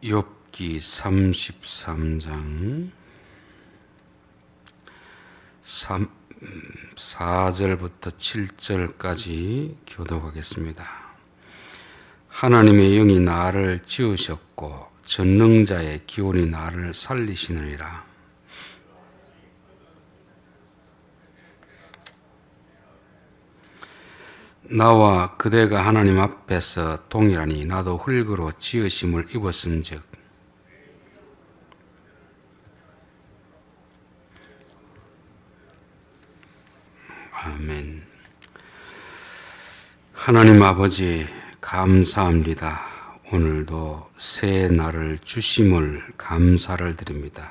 욥기 33장 4절부터 7절까지 교독하겠습니다. 하나님의 영이 나를 지으셨고 전능자의 기운이 나를 살리시느니라. 나와 그대가 하나님 앞에서 동일하니 나도 흙으로 지으심을 입었은즉 아멘. 하나님 아버지 감사합니다. 오늘도 새 날을 주심을 감사를 드립니다.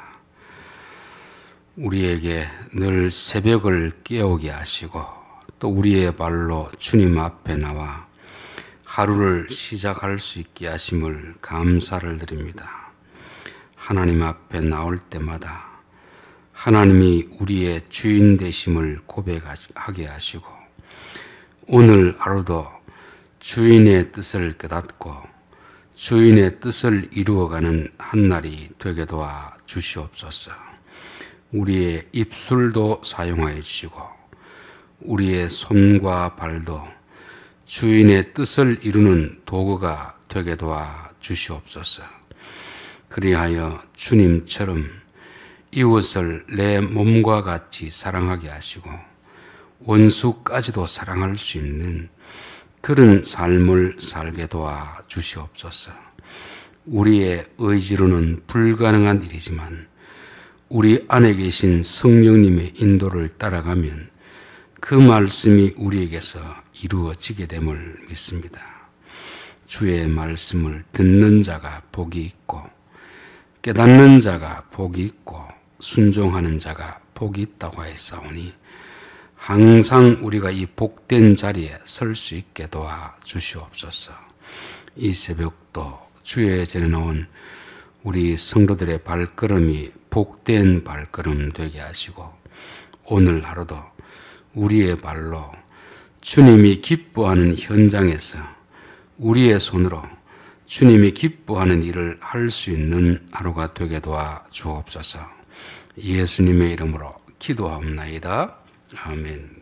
우리에게 늘 새벽을 깨우게 하시고 또 우리의 발로 주님 앞에 나와 하루를 시작할 수 있게 하심을 감사를 드립니다. 하나님 앞에 나올 때마다 하나님이 우리의 주인 되심을 고백하게 하시고 오늘 하루도 주인의 뜻을 깨닫고 주인의 뜻을 이루어가는 한날이 되게 도와 주시옵소서. 우리의 입술도 사용하여 주시고 우리의 손과 발도 주인의 뜻을 이루는 도구가 되게 도와 주시옵소서. 그리하여 주님처럼 이웃을 내 몸과 같이 사랑하게 하시고 원수까지도 사랑할 수 있는 그런 삶을 살게 도와 주시옵소서. 우리의 의지로는 불가능한 일이지만 우리 안에 계신 성령님의 인도를 따라가면 그 말씀이 우리에게서 이루어지게 됨을 믿습니다. 주의 말씀을 듣는 자가 복이 있고 깨닫는 자가 복이 있고 순종하는 자가 복이 있다고 하였사오니 항상 우리가 이 복된 자리에 설 수 있게 도와 주시옵소서. 이 새벽도 주의 전에 나온 우리 성도들의 발걸음이 복된 발걸음 되게 하시고 오늘 하루도 우리의 발로 주님이 기뻐하는 현장에서 우리의 손으로 주님이 기뻐하는 일을 할 수 있는 하루가 되게 도와 주옵소서. 예수님의 이름으로 기도하옵나이다. 아멘.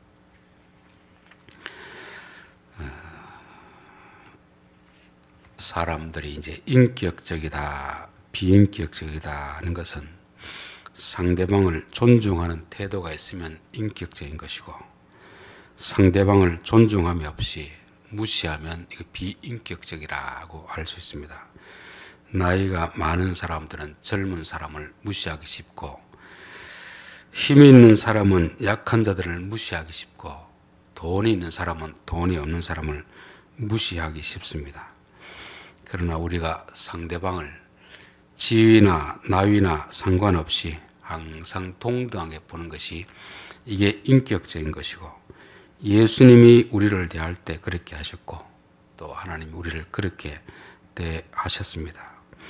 사람들이 이제 인격적이다, 비인격적이다 하는 것은 상대방을 존중하는 태도가 있으면 인격적인 것이고 상대방을 존중함이 없이 무시하면 이거 비인격적이라고 할 수 있습니다. 나이가 많은 사람들은 젊은 사람을 무시하기 쉽고 힘이 있는 사람은 약한 자들을 무시하기 쉽고 돈이 있는 사람은 돈이 없는 사람을 무시하기 쉽습니다. 그러나 우리가 상대방을 지위나 나이나 상관없이 항상 동등하게 보는 것이 이게 인격적인 것이고 예수님이 우리를 대할 때 그렇게 하셨고 또 하나님이 우리를 그렇게 대하셨습니다.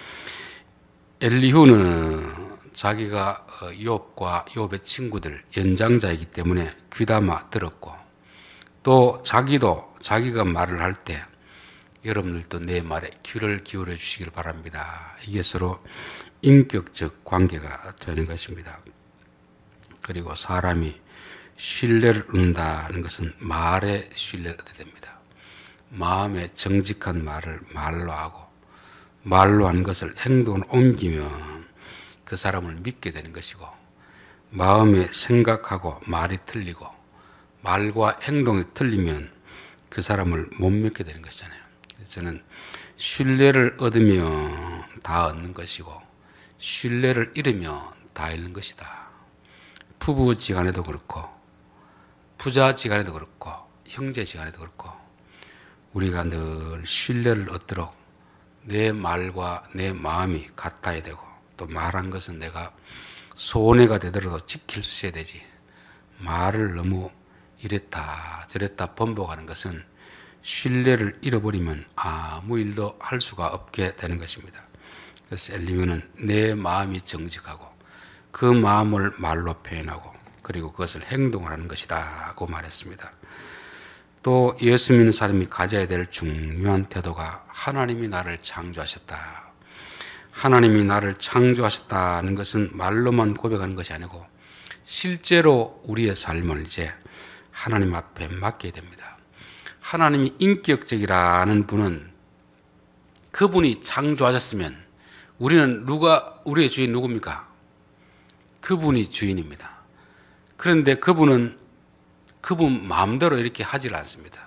엘리후는 자기가 욥과 욥의 친구들 연장자이기 때문에 귀담아 들었고 또 자기가 말을 할 때 여러분들도 내 말에 귀를 기울여 주시길 바랍니다. 이게 서로 인격적 관계가 되는 것입니다. 그리고 사람이 신뢰를 얻는다는 것은 말에 신뢰를 얻게 됩니다. 마음에 정직한 말을 말로 하고 말로 한 것을 행동으로 옮기면 그 사람을 믿게 되는 것이고 마음에 생각하고 말이 틀리고 말과 행동이 틀리면 그 사람을 못 믿게 되는 것이잖아요. 저는 신뢰를 얻으면 다 얻는 것이고 신뢰를 잃으면 다 잃는 것이다. 부부지간에도 그렇고 부자지간에도 그렇고 형제지간에도 그렇고 우리가 늘 신뢰를 얻도록 내 말과 내 마음이 같아야 되고 또 말한 것은 내가 손해가 되더라도 지킬 수 있어야 되지. 말을 너무 이랬다 저랬다 번복하는 것은 신뢰를 잃어버리면 아무 일도 할 수가 없게 되는 것입니다. 그래서 엘리후는 내 마음이 정직하고 그 마음을 말로 표현하고 그리고 그것을 행동을 하는 것이라고 말했습니다. 또 예수 믿는 사람이 가져야 될 중요한 태도가 하나님이 나를 창조하셨다. 하나님이 나를 창조하셨다는 것은 말로만 고백하는 것이 아니고 실제로 우리의 삶을 이제 하나님 앞에 맡게 됩니다. 하나님이 인격적이라는 분은 그분이 창조하셨으면 우리는 우리의 주인 누굽니까? 그분이 주인입니다. 그런데 그분은 그분 마음대로 이렇게 하질 않습니다.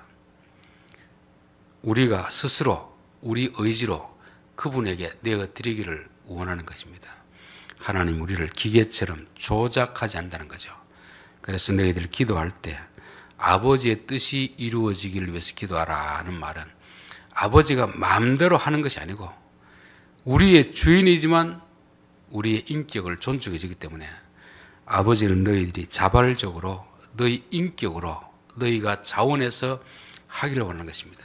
우리가 스스로 우리 의지로 그분에게 내어드리기를 원하는 것입니다. 하나님 우리를 기계처럼 조작하지 않는다는 거죠. 그래서 너희들 기도할 때 아버지의 뜻이 이루어지기를 위해서 기도하라는 말은 아버지가 마음대로 하는 것이 아니고 우리의 주인이지만 우리의 인격을 존중해 주기 때문에 아버지는 너희들이 자발적으로 너희 인격으로 너희가 자원해서 하기를 원하는 것입니다.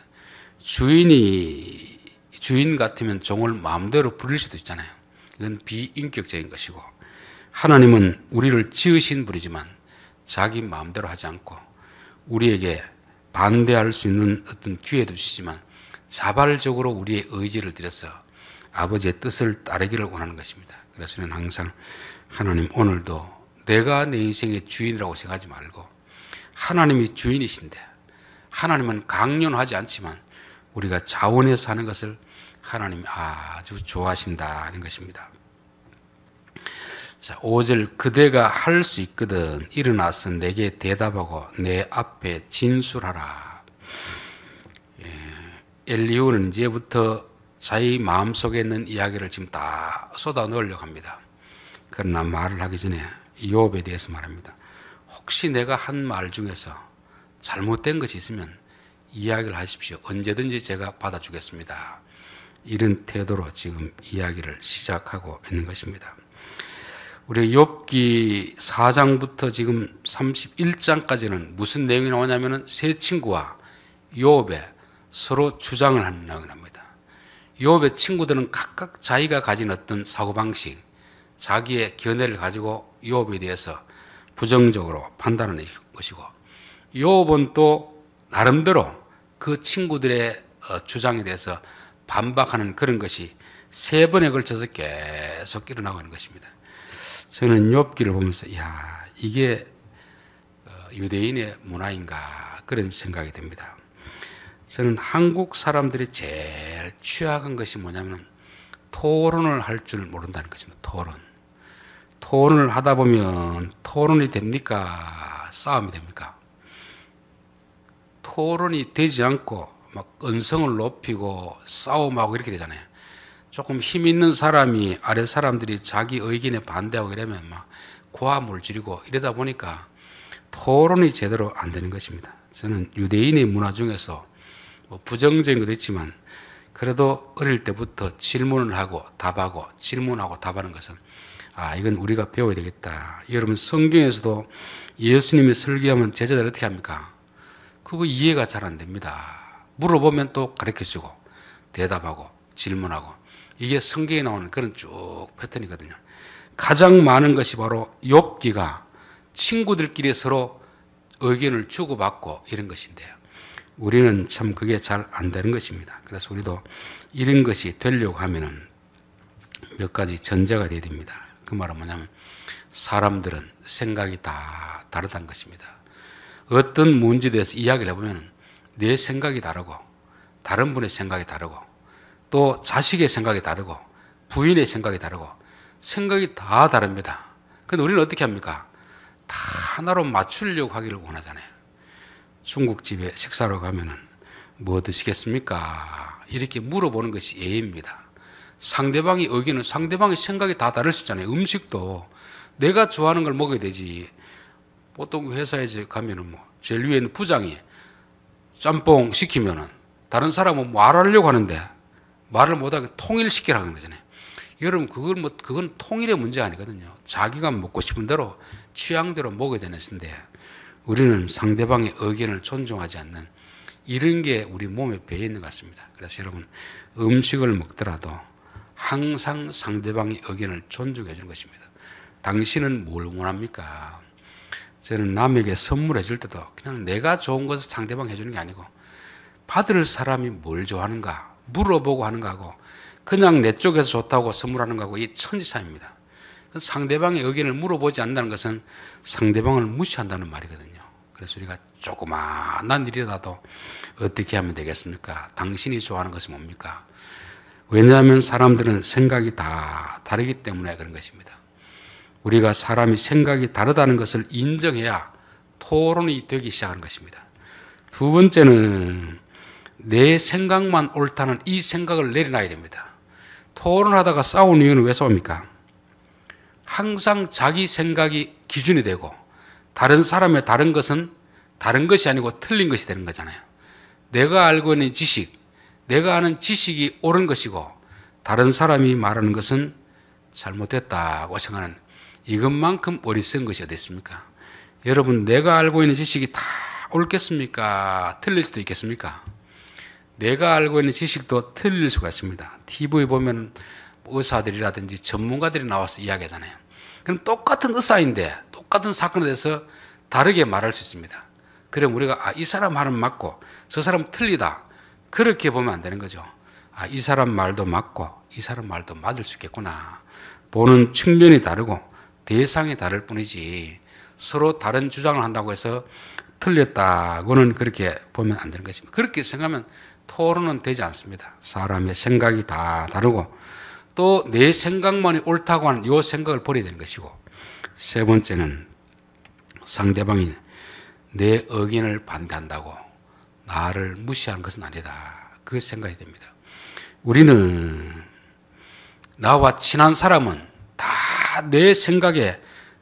주인 같으면 종을 마음대로 부릴 수도 있잖아요. 이건 비인격적인 것이고 하나님은 우리를 지으신 분이지만 자기 마음대로 하지 않고 우리에게 반대할 수 있는 어떤 기회도 주시지만 자발적으로 우리의 의지를 들여서 아버지의 뜻을 따르기를 원하는 것입니다. 그래서 저는 항상 하나님 오늘도 내가 내 인생의 주인이라고 생각하지 말고 하나님이 주인이신데 하나님은 강요하지 않지만 우리가 자원해서 하는 것을 하나님이 아주 좋아하신다는 것입니다. 자, 5절 그대가 할 수 있거든 일어나서 내게 대답하고 내 앞에 진술하라. 엘리후는 이제부터 자기 마음속에 있는 이야기를 지금 다 쏟아 넣으려고 합니다. 그러나 말을 하기 전에 이욥에 대해서 말합니다. 혹시 내가 한 말 중에서 잘못된 것이 있으면 이야기를 하십시오. 언제든지 제가 받아주겠습니다. 이런 태도로 지금 이야기를 시작하고 있는 것입니다. 우리 욥기 4장부터 지금 31장까지는 무슨 내용이 나오냐면은 세 친구와 욥의 서로 주장을 하는 내용입니다. 욥의 친구들은 각각 자기가 가진 어떤 사고방식, 자기의 견해를 가지고 욥에 대해서 부정적으로 판단하는 것이고 욥은 또 나름대로 그 친구들의 주장에 대해서 반박하는 그런 것이 세 번에 걸쳐서 계속 일어나고 있는 것입니다. 저는 욥기를 보면서 이게 유대인의 문화인가 그런 생각이 듭니다. 저는 한국 사람들이 제일 취약한 것이 뭐냐면 토론을 할 줄 모른다는 것입니다. 토론을 하다 보면 토론이 됩니까? 싸움이 됩니까? 토론이 되지 않고 막 언성을 높이고 싸움하고 이렇게 되잖아요. 조금 힘 있는 사람이 아래 사람들이 자기 의견에 반대하고 이러면 막 고아물질이고 이러다 보니까 토론이 제대로 안 되는 것입니다. 저는 유대인의 문화 중에서 뭐 부정적인 것도 있지만 그래도 어릴 때부터 질문을 하고 답하고 질문하고 답하는 것은 이건 우리가 배워야 되겠다. 여러분 성경에서도 예수님이 설교하면 제자들 어떻게 합니까? 그거 이해가 잘 안 됩니다. 물어보면 또 가르쳐주고 대답하고 질문하고 이게 성경에 나오는 그런 쭉 패턴이거든요. 가장 많은 것이 바로 욥기가 친구들끼리 서로 의견을 주고받고 이런 것인데요. 우리는 참 그게 잘 안 되는 것입니다. 그래서 우리도 이런 것이 되려고 하면은 몇 가지 전제가 돼야 됩니다. 그 말은 뭐냐면 사람들은 생각이 다 다르다는 것입니다. 어떤 문제에 대해서 이야기를 해보면 내 생각이 다르고 다른 분의 생각이 다르고 또 자식의 생각이 다르고 부인의 생각이 다르고 생각이 다 다릅니다. 그런데 우리는 어떻게 합니까? 다 하나로 맞추려고 하기를 원하잖아요. 중국집에 식사로 가면은 뭐 드시겠습니까? 이렇게 물어보는 것이 예의입니다. 상대방의 의견은 상대방의 생각이 다 다를 수 있잖아요. 음식도 내가 좋아하는 걸 먹어야 되지. 보통 회사에 가면은 뭐 제일 위에 있는 부장이 짬뽕 시키면은 다른 사람은 말하려고 하는데 말을 못하게 통일시키라고 하는 거잖아요. 여러분 그건 통일의 문제 아니거든요. 자기가 먹고 싶은 대로 취향대로 먹어야 되는 것인데 우리는 상대방의 의견을 존중하지 않는 이런 게 우리 몸에 배어 있는 것 같습니다. 그래서 여러분 음식을 먹더라도 항상 상대방의 의견을 존중해 주는 것입니다. 당신은 뭘 원합니까? 저는 남에게 선물해 줄 때도 그냥 내가 좋은 것을 상대방 해주는 게 아니고 받을 사람이 뭘 좋아하는가 물어보고 하는 거하고 그냥 내 쪽에서 좋다고 선물하는 거하고 이 천지차이입니다. 상대방의 의견을 물어보지 않는다는 것은 상대방을 무시한다는 말이거든요. 그래서 우리가 조그마한 일이라도 어떻게 하면 되겠습니까? 당신이 좋아하는 것이 뭡니까? 왜냐하면 사람들은 생각이 다 다르기 때문에 그런 것입니다. 우리가 사람이 생각이 다르다는 것을 인정해야 토론이 되기 시작하는 것입니다. 두 번째는 내 생각만 옳다는 이 생각을 내려놔야 됩니다. 토론하다가 싸우는 이유는 왜 싸웁니까? 항상 자기 생각이 기준이 되고 다른 사람의 다른 것은 다른 것이 아니고 틀린 것이 되는 거잖아요. 내가 알고 있는 지식, 내가 아는 지식이 옳은 것이고 다른 사람이 말하는 것은 잘못됐다고 생각하는 이것만큼 어리석은 것이 어디 있습니까? 여러분, 내가 알고 있는 지식이 다 옳겠습니까? 틀릴 수도 있겠습니까? 내가 알고 있는 지식도 틀릴 수가 있습니다. TV 보면 의사들이라든지 전문가들이 나와서 이야기하잖아요. 그럼 똑같은 의사인데 똑같은 사건에 대해서 다르게 말할 수 있습니다. 그럼 우리가 이 사람 말은 맞고 저 사람 틀리다. 그렇게 보면 안 되는 거죠. 이 사람 말도 맞고 이 사람 말도 맞을 수 있겠구나. 보는 측면이 다르고 대상이 다를 뿐이지 서로 다른 주장을 한다고 해서 틀렸다고는 그렇게 보면 안 되는 것입니다. 그렇게 생각하면 토론은 되지 않습니다. 사람의 생각이 다 다르고 또 내 생각만이 옳다고 하는 이 생각을 버려야 되는 것이고, 세 번째는 상대방이 내 의견을 반대한다고 나를 무시하는 것은 아니다. 그 생각이 됩니다. 우리는 나와 친한 사람은 다 내 생각에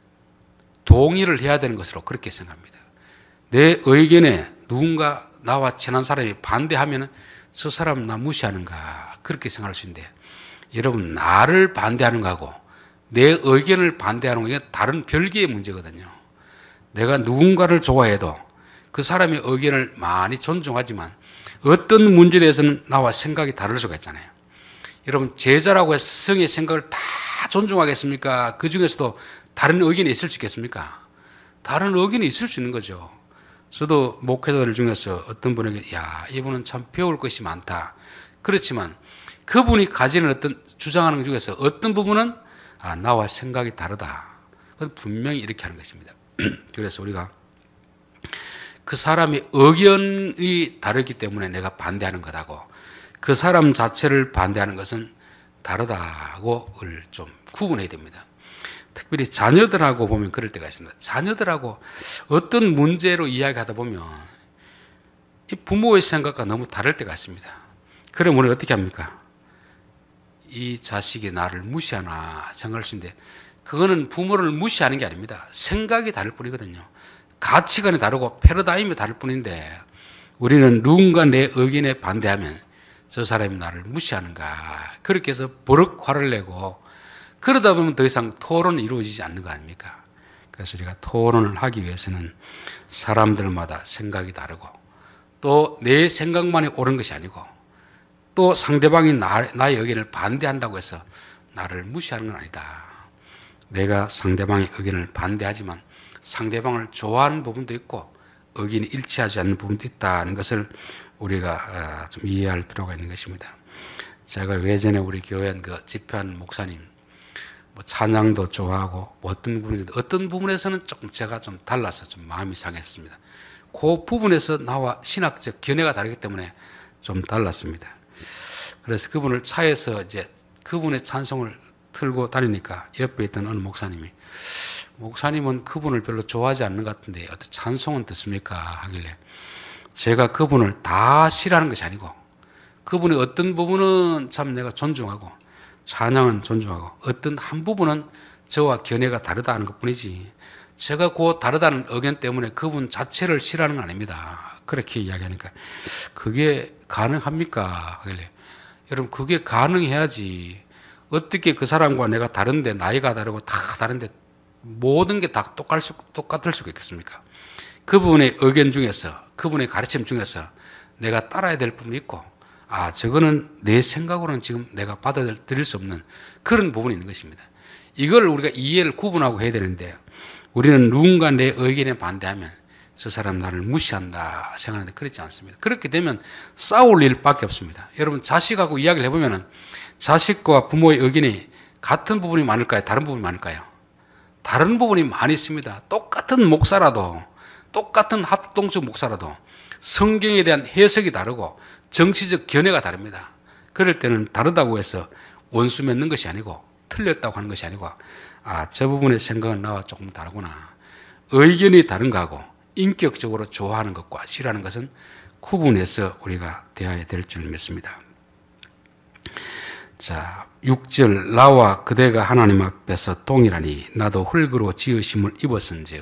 동의를 해야 되는 것으로 그렇게 생각합니다. 내 의견에 누군가 나와 친한 사람이 반대하면 저 사람 나 무시하는가 그렇게 생각할 수 있는데, 여러분, 나를 반대하는 거하고 내 의견을 반대하는 거 이게 다른 별개의 문제거든요. 내가 누군가를 좋아해도 그 사람의 의견을 많이 존중하지만 어떤 문제에 대해서는 나와 생각이 다를 수가 있잖아요. 여러분, 제자라고 해서 스승의 생각을 다 존중하겠습니까? 그 중에서도 다른 의견이 있을 수 있겠습니까? 다른 의견이 있을 수 있는 거죠. 저도 목회자들 중에서 어떤 분에게 이분은 참 배울 것이 많다. 그렇지만 그분이 가지는 어떤 주장하는 것 중에서 어떤 부분은 나와 생각이 다르다. 그건 분명히 이렇게 하는 것입니다. 그래서 우리가 그 사람의 의견이 다르기 때문에 내가 반대하는 것하고 그 사람 자체를 반대하는 것은 다르다고를 좀 구분해야 됩니다. 특별히 자녀들하고 보면 그럴 때가 있습니다. 자녀들하고 어떤 문제로 이야기하다 보면 이 부모의 생각과 너무 다를 때가 있습니다. 그럼 우리는 어떻게 합니까? 이 자식이 나를 무시하나 생각할 수 있는데, 그거는 부모를 무시하는 게 아닙니다. 생각이 다를 뿐이거든요. 가치관이 다르고 패러다임이 다를 뿐인데, 우리는 누군가 내 의견에 반대하면 저 사람이 나를 무시하는가 그렇게 해서 버럭 화를 내고, 그러다 보면 더 이상 토론이 이루어지지 않는 거 아닙니까? 그래서 우리가 토론을 하기 위해서는 사람들마다 생각이 다르고 또 내 생각만이 옳은 것이 아니고 또 상대방이 나의 의견을 반대한다고 해서 나를 무시하는 건 아니다. 내가 상대방의 의견을 반대하지만 상대방을 좋아하는 부분도 있고 의견이 일치하지 않는 부분도 있다는 것을 우리가 좀 이해할 필요가 있는 것입니다. 제가 예전에 우리 교회 그 집회한 목사님 찬양도 좋아하고 어떤 부분에서는 조금 제가 좀 달라서 좀 마음이 상했습니다. 그 부분에서 나와 신학적 견해가 다르기 때문에 좀 달랐습니다. 그래서 그분을 차에서 이제 그분의 찬송을 틀고 다니니까 옆에 있던 어느 목사님은 그분을 별로 좋아하지 않는 것 같은데 어떤 찬송은 듣습니까? 하길래 제가 그분을 다 싫어하는 것이 아니고 그분의 어떤 부분은 참 내가 존중하고 찬양은 존중하고 어떤 한 부분은 저와 견해가 다르다는 것뿐이지 제가 그 다르다는 의견 때문에 그분 자체를 싫어하는 건 아닙니다. 그렇게 이야기하니까 그게 가능합니까? 하길래 여러분, 그게 가능해야지. 어떻게 그 사람과 내가 다른데 나이가 다르고 다 다른데 모든 게 다 똑같을 수가 있겠습니까? 그분의 의견 중에서 그분의 가르침 중에서 내가 따라야 될 부분이 있고 저거는 내 생각으로는 지금 내가 받아들일 수 없는 그런 부분이 있는 것입니다. 이걸 우리가 이해를 구분하고 해야 되는데 우리는 누군가 내 의견에 반대하면 저 사람 나를 무시한다 생각하는데 그렇지 않습니다. 그렇게 되면 싸울 일밖에 없습니다. 여러분 자식하고 이야기를 해보면 자식과 부모의 의견이 같은 부분이 많을까요? 다른 부분이 많을까요? 다른 부분이 많이 있습니다. 똑같은 목사라도, 똑같은 합동적 목사라도 성경에 대한 해석이 다르고 정치적 견해가 다릅니다. 그럴 때는 다르다고 해서 원수 맺는 것이 아니고 틀렸다고 하는 것이 아니고 저 부분의 생각은 나와 조금 다르구나. 의견이 다른 거하고 인격적으로 좋아하는 것과 싫어하는 것은 구분해서 우리가 대해야 될 줄 믿습니다. 자, 6절 나와 그대가 하나님 앞에서 동일하니 나도 흙으로 지으심을 입었은즉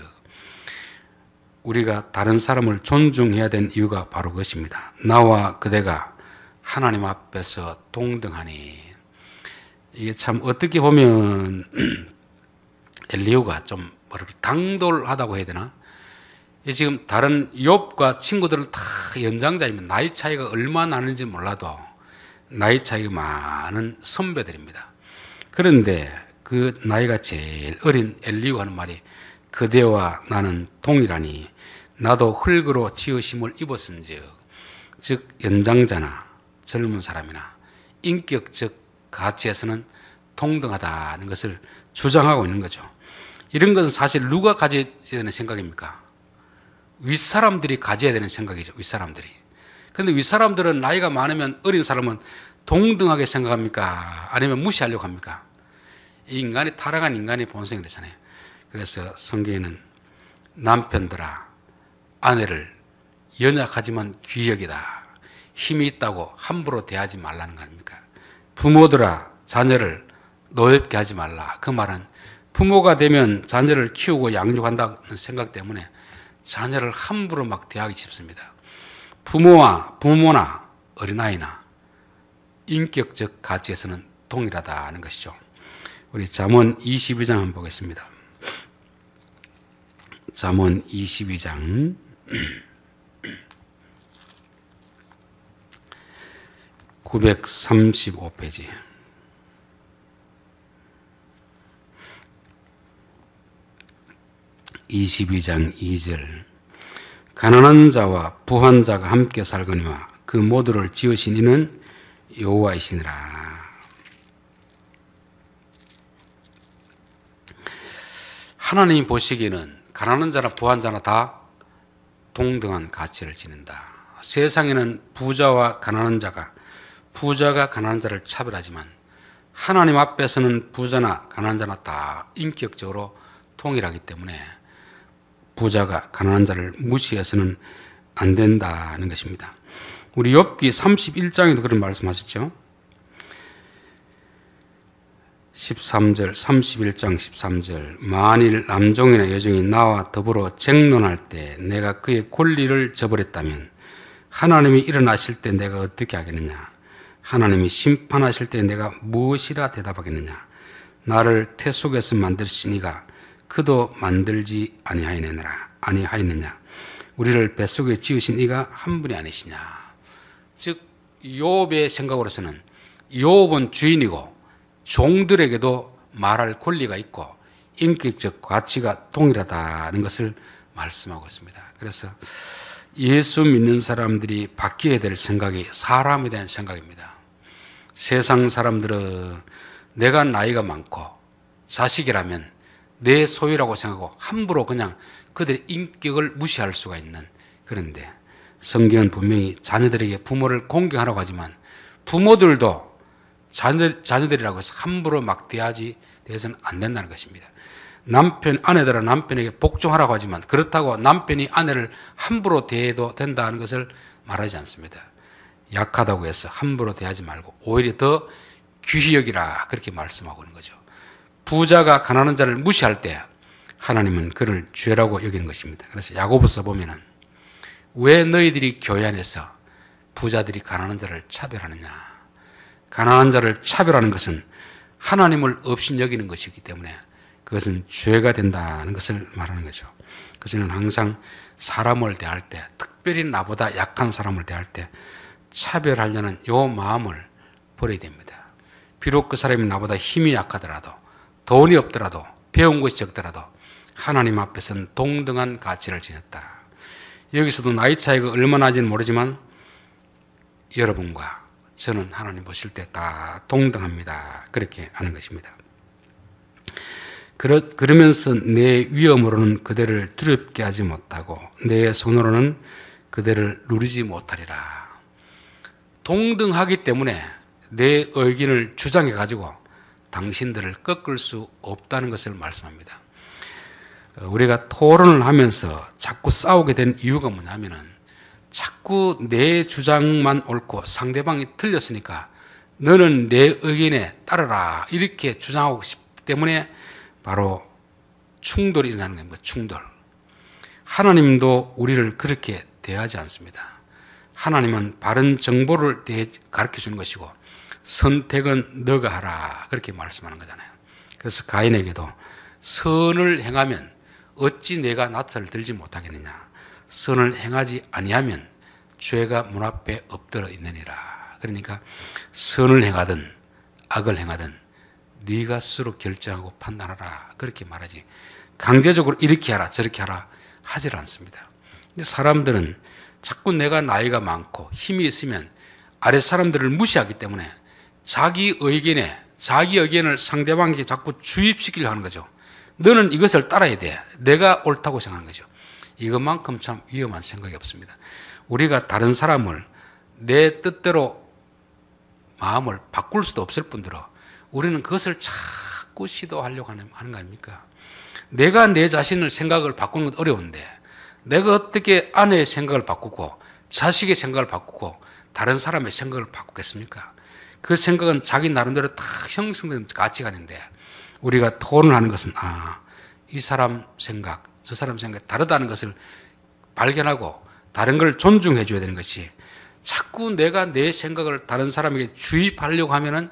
우리가 다른 사람을 존중해야 되는 이유가 바로 그것입니다. 나와 그대가 하나님 앞에서 동등하니 이게 참 어떻게 보면 엘리후가 좀 당돌하다고 해야 되나? 지금 다른 욥과 친구들은 다 연장자이면 나이 차이가 얼마나 나는지 몰라도 나이 차이가 많은 선배들입니다. 그런데 그 나이가 제일 어린 엘리후가 하는 말이 그대와 나는 동일하니 나도 흙으로 지으심을 입었은즉 즉 연장자나 젊은 사람이나 인격적 가치에서는 동등하다는 것을 주장하고 있는 거죠. 이런 것은 사실 누가 가져야 되는 생각입니까? 윗사람들이 가져야 되는 생각이죠. 윗사람들이. 그런데 윗사람들은 나이가 많으면 어린 사람은 동등하게 생각합니까? 아니면 무시하려고 합니까? 이 인간이 타락한 인간의 본성이 그렇잖아요. 그래서 성경에는 남편들아 아내를 연약하지만 귀여기다. 힘이 있다고 함부로 대하지 말라는 거 아닙니까? 부모들아 자녀를 노엽게 하지 말라. 그 말은 부모가 되면 자녀를 키우고 양육한다는 생각 때문에 자녀를 함부로 막 대하기 쉽습니다. 부모나 어린아이나 인격적 가치에서는 동일하다는 것이죠. 우리 잠언 22장 한번 보겠습니다. 잠언 22장 935페이지 22장 2절 가난한 자와 부한 자가 함께 살거니와 그 모두를 지으신 이는 여호와이시니라. 하나님이 보시기에는 가난한 자나 부한 자나 다 동등한 가치를 지닌다. 세상에는 부자와 가난한 자가 부자가 가난한 자를 차별하지만 하나님 앞에서는 부자나 가난한 자나 다 인격적으로 통일하기 때문에 부자가 가난한 자를 무시해서는 안 된다는 것입니다. 우리 욥기 31장에도 그런 말씀하셨죠. 13절 31장 13절 만일 남종이나 여종이 나와 더불어 쟁론할 때 내가 그의 권리를 저버렸다면 하나님이 일어나실 때 내가 어떻게 하겠느냐? 하나님이 심판하실 때 내가 무엇이라 대답하겠느냐? 나를 태 속에서 만드시니가 그도 만들지 아니하였느냐? 우리를 뱃속에 지으신 이가 한 분이 아니시냐? 즉 욥의 생각으로서는 욥은 주인이고 종들에게도 말할 권리가 있고 인격적 가치가 동일하다는 것을 말씀하고 있습니다. 그래서 예수 믿는 사람들이 바뀌어야 될 생각이 사람에 대한 생각입니다. 세상 사람들은 내가 나이가 많고 자식이라면 내 소유라고 생각하고 함부로 그냥 그들의 인격을 무시할 수가 있는, 그런데 성경은 분명히 자녀들에게 부모를 공경하라고 하지만 부모들도 자녀들이라고 해서 함부로 막 대해서는 안 된다는 것입니다. 아내들은 남편에게 복종하라고 하지만 그렇다고 남편이 아내를 함부로 대해도 된다는 것을 말하지 않습니다. 약하다고 해서 함부로 대하지 말고 오히려 더 귀히 여기라 그렇게 말씀하고 있는 거죠. 부자가 가난한 자를 무시할 때 하나님은 그를 죄라고 여기는 것입니다. 그래서 야고보서 보면은 왜 너희들이 교회 안에서 부자들이 가난한 자를 차별하느냐? 가난한 자를 차별하는 것은 하나님을 업신여기는 것이기 때문에 그것은 죄가 된다는 것을 말하는 거죠. 그래서 저는 항상 사람을 대할 때, 특별히 나보다 약한 사람을 대할 때 차별하려는 요 마음을 버려야 됩니다. 비록 그 사람이 나보다 힘이 약하더라도, 돈이 없더라도, 배운 것이 적더라도 하나님 앞에서는 동등한 가치를 지녔다. 여기서도 나이 차이가 얼마나 나지는 모르지만 여러분과 저는 하나님 보실 때 다 동등합니다. 그렇게 하는 것입니다. 그러면서 내 위엄으로는 그대를 두렵게 하지 못하고 내 손으로는 그대를 누르지 못하리라. 동등하기 때문에 내 의견을 주장해 가지고 당신들을 꺾을 수 없다는 것을 말씀합니다. 우리가 토론을 하면서 자꾸 싸우게 된 이유가 뭐냐면은 자꾸 내 주장만 옳고 상대방이 틀렸으니까 너는 내 의견에 따르라 이렇게 주장하고 싶기 때문에 바로 충돌이 일어나는 겁니다. 충돌. 하나님도 우리를 그렇게 대하지 않습니다. 하나님은 바른 정보를 가르쳐 주는 것이고 선택은 너가 하라 그렇게 말씀하는 거잖아요. 그래서 가인에게도 선을 행하면 어찌 내가 낯을 들지 못하겠느냐. 선을 행하지 아니하면 죄가 문 앞에 엎드려 있느니라. 그러니까 선을 행하든 악을 행하든 네가 스스로 결정하고 판단하라 그렇게 말하지 강제적으로 이렇게 하라 저렇게 하라 하질 않습니다. 근데 사람들은 자꾸 내가 나이가 많고 힘이 있으면 아래 사람들을 무시하기 때문에 자기 의견을 상대방에게 자꾸 주입시키려고 하는 거죠. 너는 이것을 따라야 돼. 내가 옳다고 생각하는 거죠. 이것만큼 참 위험한 생각이 없습니다. 우리가 다른 사람을 내 뜻대로 마음을 바꿀 수도 없을 뿐더러 우리는 그것을 자꾸 시도하려고 하는 거 아닙니까? 내가 내 자신을 생각을 바꾸는 건 어려운데 내가 어떻게 아내의 생각을 바꾸고 자식의 생각을 바꾸고 다른 사람의 생각을 바꾸겠습니까? 그 생각은 자기 나름대로 다 형성된 가치관인데 우리가 토론하는 것은 이 사람 생각, 저 사람 생각 다르다는 것을 발견하고 다른 걸 존중해 줘야 되는 것이 자꾸 내가 내 생각을 다른 사람에게 주입하려고 하면은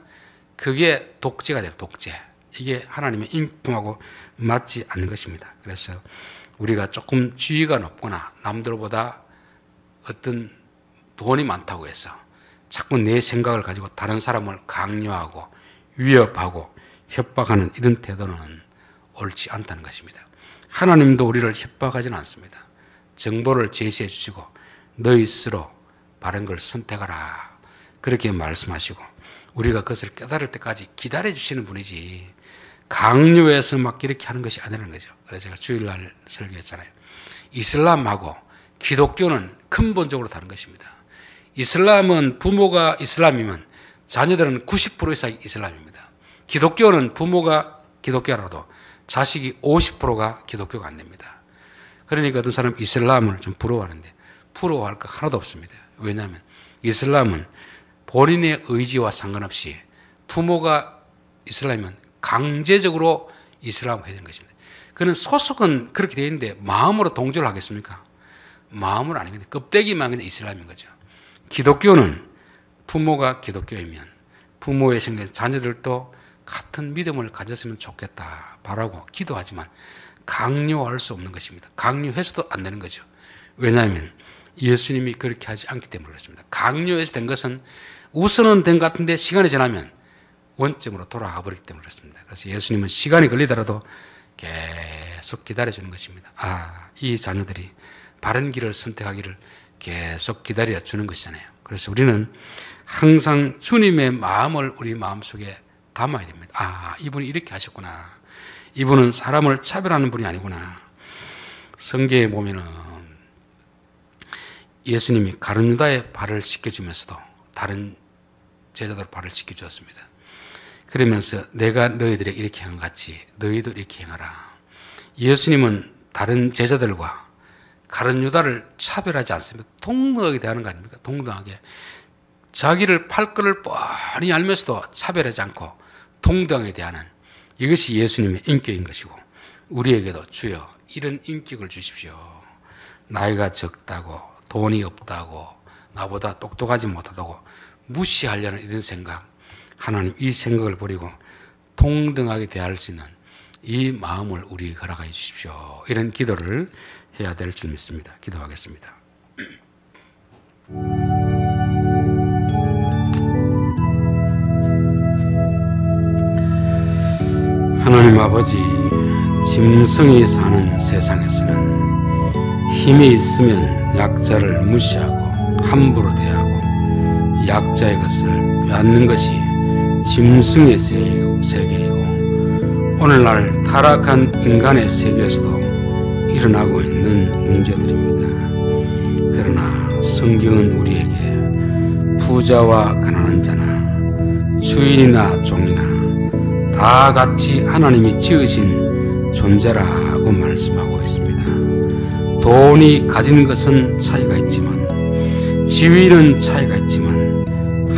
그게 독재가 돼요. 독재. 이게 하나님의 인품하고 맞지 않는 것입니다. 그래서 우리가 조금 지위가 높거나 남들보다 어떤 돈이 많다고 해서 자꾸 내 생각을 가지고 다른 사람을 강요하고 위협하고 협박하는 이런 태도는 옳지 않다는 것입니다. 하나님도 우리를 협박하지는 않습니다. 정보를 제시해 주시고 너희 스스로 바른 걸 선택하라 그렇게 말씀하시고 우리가 그것을 깨달을 때까지 기다려 주시는 분이지 강요해서 막 이렇게 하는 것이 아니라는 거죠. 그래서 제가 주일날 설교했잖아요. 이슬람하고 기독교는 근본적으로 다른 것입니다. 이슬람은 부모가 이슬람이면 자녀들은 90% 이상 이슬람입니다. 기독교는 부모가 기독교라도 자식이 50%가 기독교가 안 됩니다. 그러니까 어떤 사람 이슬람을 좀 부러워하는데 부러워할 거 하나도 없습니다. 왜냐하면 이슬람은 본인의 의지와 상관없이 부모가 이슬람이면 강제적으로 이슬람을 해야 되는 것입니다. 그는 소속은 그렇게 되어 있는데 마음으로 동조를 하겠습니까? 마음으로 아니거든요. 껍데기만 그냥 이슬람인 거죠. 기독교는 부모가 기독교이면 부모의 생각, 자녀들도 같은 믿음을 가졌으면 좋겠다 바라고 기도하지만 강요할 수 없는 것입니다. 강요해서도 안 되는 거죠. 왜냐하면 예수님이 그렇게 하지 않기 때문에 그렇습니다. 강요해서 된 것은 우선은 된 것 같은데 시간이 지나면 원점으로 돌아가 버리기 때문에 그렇습니다. 그래서 예수님은 시간이 걸리더라도 계속 기다려주는 것입니다. 이 자녀들이 바른 길을 선택하기를 계속 기다려주는 것이잖아요. 그래서 우리는 항상 주님의 마음을 우리 마음속에 담아야 됩니다. 이분이 이렇게 하셨구나. 이분은 사람을 차별하는 분이 아니구나. 성경에 보면은 예수님이 가룟 유다의 발을 씻겨주면서도 다른 제자들 발을 씻겨주었습니다. 그러면서 내가 너희들에게 이렇게 한 것 같이 너희도 이렇게 행하라. 예수님은 다른 제자들과 가룟 유다를 차별하지 않습니다. 동등하게 대하는 거 아닙니까? 동등하게. 자기를 팔 거를 뻔히 알면서도 차별하지 않고 동등하게 대하는 이것이 예수님의 인격인 것이고 우리에게도 주여 이런 인격을 주십시오. 나이가 적다고 돈이 없다고 나보다 똑똑하지 못하다고 무시하려는 이런 생각 하나님 이 생각을 버리고 동등하게 대할 수 있는 이 마음을 우리 허락해 주십시오. 이런 기도를 해야 될 줄 믿습니다. 기도하겠습니다. 하나님 아버지, 짐승이 사는 세상에서는 힘이 있으면 약자를 무시하고 함부로 대하고 약자의 것을 빼앗는 것이 짐승의 세계이고 오늘날 타락한 인간의 세계에서도 일어나고 있는 문제들입니다. 그러나 성경은 우리에게 부자와 가난한 자나 주인이나 종이나 다 같이 하나님이 지으신 존재라고 말씀하고 있습니다. 돈이 가진 것은 차이가 있지만 지위는 차이가 있지만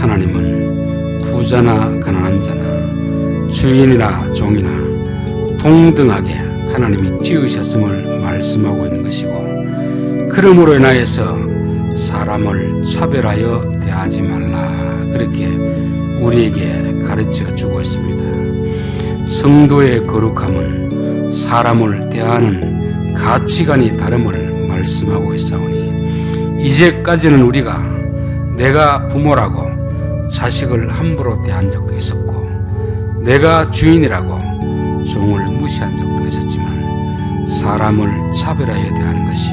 하나님은 부자나 가난한 자나 주인이나 종이나 동등하게 하나님이 지으셨음을 말씀하고 있는 것이고 그러므로 인하여서 사람을 차별하여 대하지 말라 그렇게 우리에게 가르쳐 주고 있습니다. 성도의 거룩함은 사람을 대하는 가치관이 다름을 말씀하고 있사오니 이제까지는 우리가 내가 부모라고 자식을 함부로 대한 적도 있었고 내가 주인이라고 종을 무시한 적도 있었지만 사람을 차별하여 대하는 것이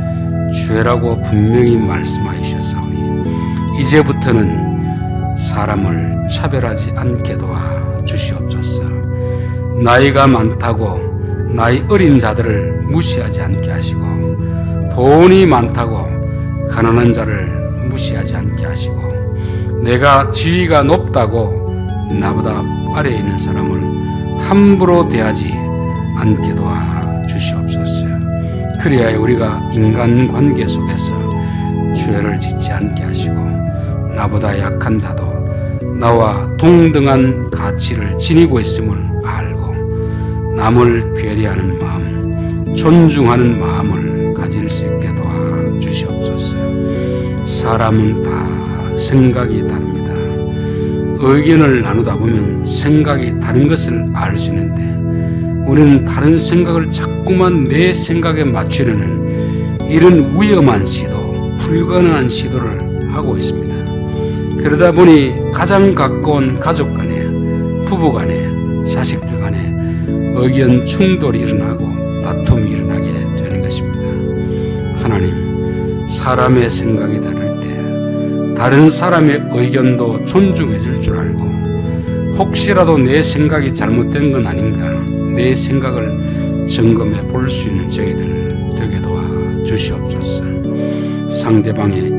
죄라고 분명히 말씀하여 주셨사오니 이제부터는 사람을 차별하지 않게 도와 주시옵소서. 나이가 많다고 나이 어린 자들을 무시하지 않게 하시고 돈이 많다고 가난한 자를 무시하지 않게 하시고 내가 지위가 높다고 나보다 아래에 있는 사람을 함부로 대하지 않게 도와 주시옵소서. 그리하여 우리가 인간관계 속에서 죄를 짓지 않게 하시고 나보다 약한 자도 나와 동등한 가치를 지니고 있음을 알고 남을 배려하는 마음, 존중하는 마음을 가질 수 있게 도와 주시옵소서. 사람은 다 생각이 다릅니다. 의견을 나누다 보면 생각이 다른 것을 알 수 있는데 우리는 다른 생각을 자꾸만 내 생각에 맞추려는 이런 위험한 시도, 불가능한 시도를 하고 있습니다. 그러다 보니 가장 가까운 가족 간에, 부부 간에, 자식들 간에 의견 충돌이 일어나고 다툼이 일어나게 되는 것입니다. 하나님, 사람의 생각이 다를 때 다른 사람의 의견도 존중해 줄 줄 알고 혹시라도 내 생각이 잘못된 건 아닌가 내 생각을 점검해 볼 수 있는 저희들 되게 도와 주시옵소서. 상대방의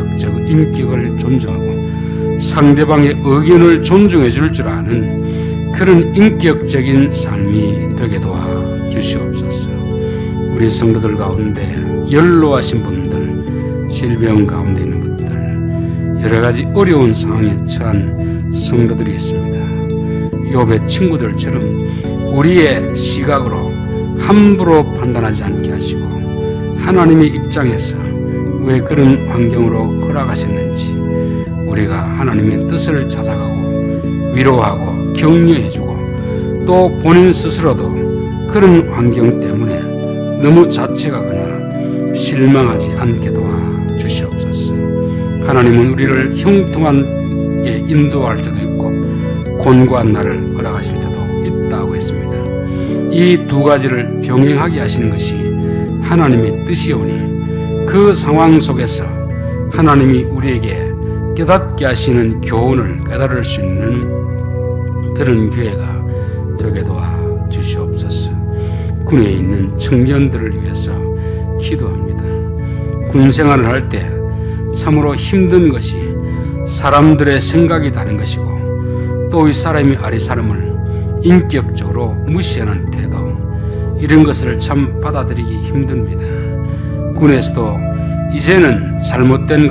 인격을 존중하고 상대방의 의견을 존중해 줄 줄 아는 그런 인격적인 삶이 되게 도와 주시옵소서. 우리 성도들 가운데 연로하신 분들, 질병 가운데 있는 분들, 여러 가지 어려운 상황에 처한 성도들이 있습니다. 욥의 친구들처럼 우리의 시각으로 함부로 판단하지 않게 하시고 하나님의 입장에서 왜 그런 환경으로 허락하셨는지 우리가 하나님의 뜻을 찾아가고 위로하고 격려해주고 또 본인 스스로도 그런 환경 때문에 너무 자책하거나 실망하지 않게 도와 주시옵소서. 하나님은 우리를 형통하게 인도할 때도 있고 곤고한 날을 허락하실 때도 있다고 했습니다. 이 두 가지를 병행하게 하시는 것이 하나님의 뜻이오니 그 상황 속에서 하나님이 우리에게 깨닫게 하시는 교훈을 깨달을 수 있는 그런 기회가 되게 도와 주시옵소서. 군에 있는 청년들을 위해서 기도합니다. 군 생활을 할 때 참으로 힘든 것이 사람들의 생각이 다른 것이고 또 이 사람이 아리 사람을 인격적으로 무시하는 태도 이런 것을 참 받아들이기 힘듭니다. 군에서도 이제는 잘못된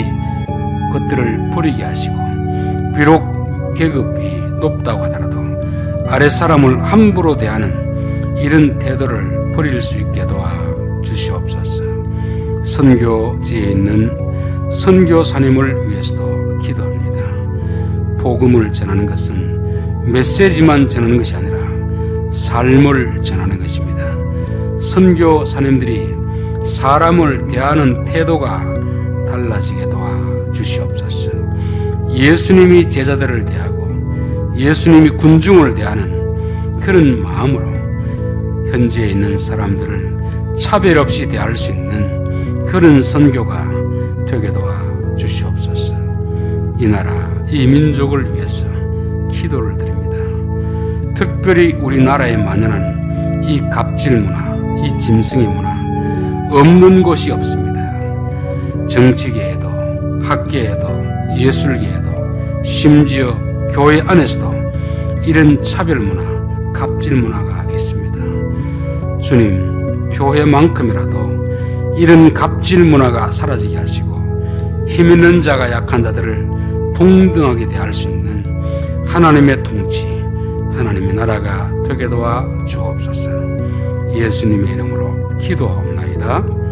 것들을 버리게 하시고 비록 계급이 높다고 하더라도 아랫사람을 함부로 대하는 이런 태도를 버릴 수 있게 도와 주시옵소서. 선교지에 있는 선교사님을 위해서도 기도합니다. 복음을 전하는 것은 메시지만 전하는 것이 아니라 삶을 전하는 것입니다. 선교사님들이 사람을 대하는 태도가 달라지게 도와 주시옵소서. 예수님이 제자들을 대하고 예수님이 군중을 대하는 그런 마음으로 현지에 있는 사람들을 차별 없이 대할 수 있는 그런 선교가 되게 도와 주시옵소서. 이 나라, 이 민족을 위해서 기도를 드립니다. 특별히 우리나라에 만연한 이 갑질 문화, 이 짐승의 문화 없는 곳이 없습니다. 정치계에도, 학계에도, 예술계에도, 심지어 교회 안에서도 이런 차별 문화, 갑질 문화가 있습니다. 주님, 교회만큼이라도 이런 갑질 문화가 사라지게 하시고 힘 있는 자가 약한 자들을 동등하게 대할 수 있는 하나님의 통치, 하나님의 나라가 되게 도와 주옵소서. 예수님의 이름으로 기도하옵나이다.